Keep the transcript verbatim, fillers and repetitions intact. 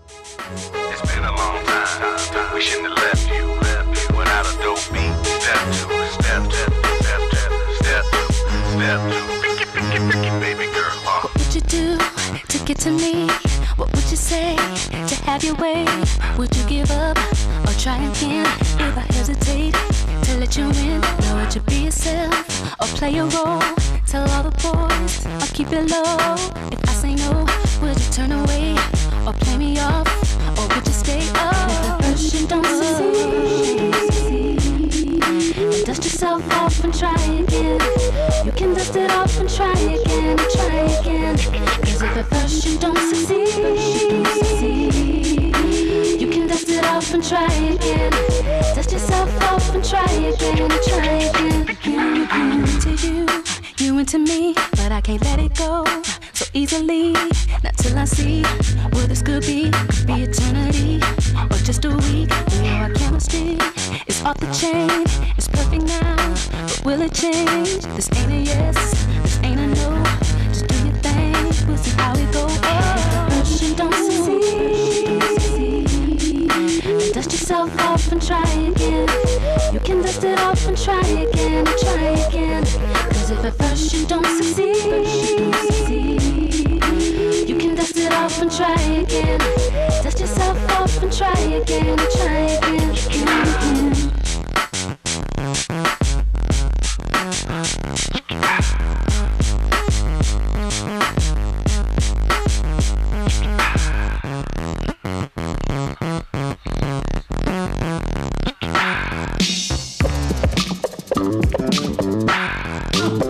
It's been a long time. We shouldn't have left you, left you without a dope beat. Step two, step two, step two, step two, step two. Freaky, freaky, freaky, baby girl. Uh. What would you do to get to me? What would you say to have your way? Would you give up or try again? If I hesitate to let you in, now would you be yourself or play a role? Tell all the boys or keep it low. If I say no, would you turn away or play me off? Or would you stay up? If at first you don't succeed, then dust yourself off and try again. You can dust it off and try again, and try again. Cause if at first you don't succeed, you can dust it off and try again. Dust yourself off and try again, and try again. I'm into you, you into me, but I can't let it go so easily. Not till I see what this could be. Could be eternity or just a week. We know our chemistry is off the chain. It's perfect now, but will it change? This ain't a yes, this ain't a no. Just do your thing, we'll see how it goes. Oh, first you don't succeed, then dust yourself off and try again. You can dust it off and try again, and try again. Cause if at first you don't succeed, you can dust it off and try again. Dust yourself off and try again, and try again, again, again. Ooh.